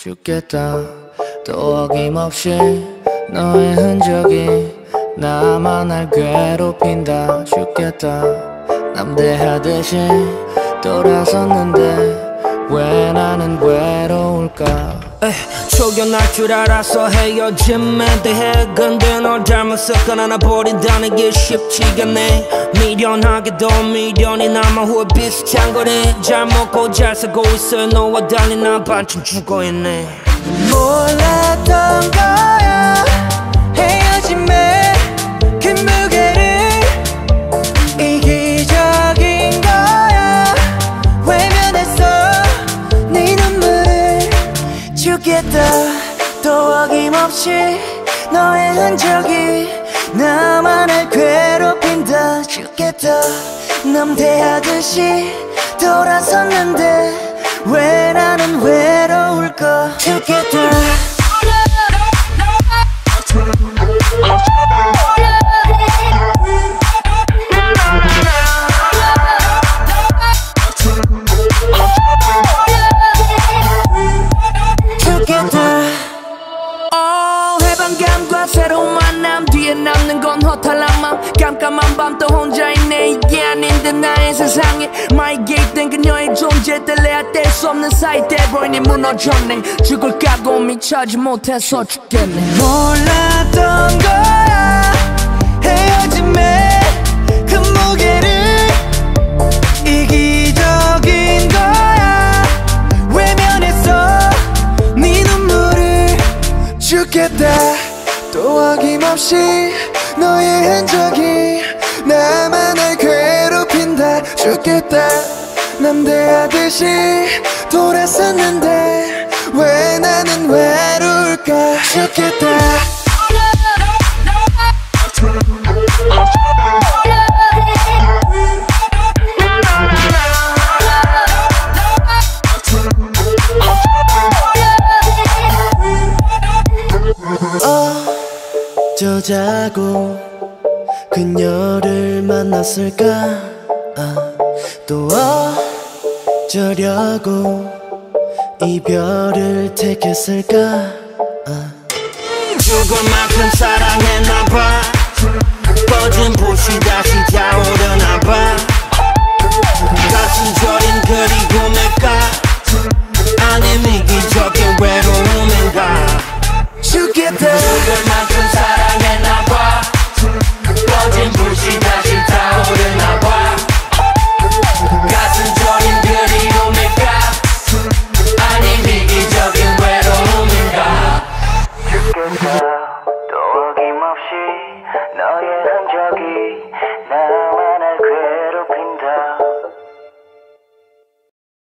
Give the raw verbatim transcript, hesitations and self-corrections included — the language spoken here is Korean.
죽겠다. 또 어김없이 너의 흔적이 나만 날 괴롭힌다. 죽겠다. 남대하듯이 돌아섰는데 왜 나는 외로울까. 에이, 초견할 줄 알아서 헤어짐에 대해 근데 널 닮았을까 하나 버린다는 게 쉽지가 않네. 미련하게도 미련이 남아 후회 비슷한 거네. 잘 먹고 잘 살고 있어 너와 달리 난 반쯤 죽어있네. 몰랐던 거야 헤어짐에 그 무게를. 이기적인 거야 외면했어 네 눈물을. 죽겠다. 또 어김없이 너의 흔적이 나만을 괴롭힌다. 죽겠다. 남대하듯이 돌아섰는데 왜 나는 외로울까. 죽겠다. 해방감과 새로운 만남 뒤에 남는 건 허탈함만. 깜깜한 밤 또 혼자 있네. 이게 아닌 듯 나의 세상에 마이 개입된 그녀의 존재 뗄래야 뗄 수 없는 사이 돼버리니 무너졌네. 죽을 각오 미쳐지 못해서 죽겠네. 몰랐던 거야 헤어짐에 그 무게를. 이기적인 거야 외면했어 네 눈물을. 죽겠다. 또 어김없이 너의 흔적이 나만 날 괴롭힌다. 죽겠다. 남대하듯이 돌아섰는데 왜 나는 외로울까. 죽겠다. 어쩌자고 그녀를 만났을까. 아, 또 어쩌려고 이별을 택했을까. 아. 죽을 만큼 사랑했나봐. 꺼진 불씨 다시 타오르나봐. 가슴 저린 그리움일까 아님 이기적인 외로움인가. 죽겠다. 죽을 만큼 사랑했나봐. 꺼진 불씨 다시 타오르나봐. 가슴 저린 그리움일까 아님 이기적인 외로움인가. 죽겠다. 또 어김없이 너의 흔적